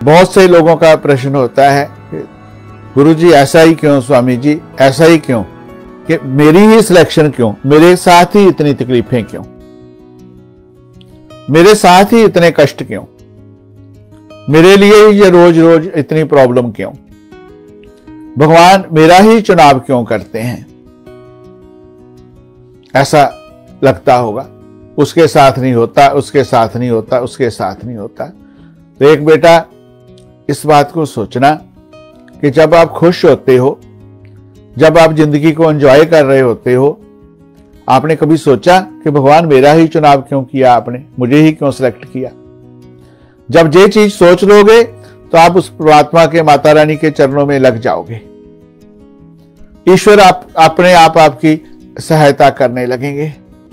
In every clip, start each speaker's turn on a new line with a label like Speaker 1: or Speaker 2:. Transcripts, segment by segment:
Speaker 1: बहुत से लोगों का प्रश्न होता है, गुरुजी ऐसा ही क्यों, स्वामी जी ऐसा ही क्यों, कि मेरी ही सिलेक्शन क्यों, मेरे साथ ही इतनी तकलीफें क्यों, मेरे साथ ही इतने कष्ट क्यों, मेरे लिए ही ये रोज रोज इतनी प्रॉब्लम क्यों, भगवान मेरा ही चुनाव क्यों करते हैं। ऐसा लगता होगा, उसके साथ नहीं होता, उसके साथ नहीं होता, उसके साथ नहीं होता। तो एक बेटा इस बात को सोचना कि जब आप खुश होते हो, जब आप जिंदगी को एंजॉय कर रहे होते हो, आपने कभी सोचा कि भगवान मेरा ही चुनाव क्यों किया, आपने मुझे ही क्यों सिलेक्ट किया। जब ये चीज सोच लोगे तो आप उस परमात्मा के, माता रानी के चरणों में लग जाओगे। ईश्वर आप अपने आप आपकी सहायता करने लगेंगे।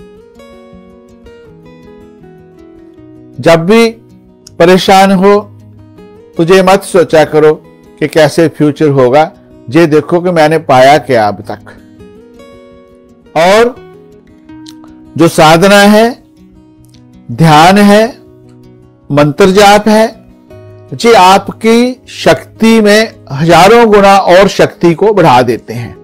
Speaker 1: जब भी परेशान हो तुझे मत सोचा करो कि कैसे फ्यूचर होगा, ये देखो कि मैंने पाया क्या अब तक। और जो साधना है, ध्यान है, मंत्र जाप है, ये आपकी शक्ति में हजारों गुना और शक्ति को बढ़ा देते हैं।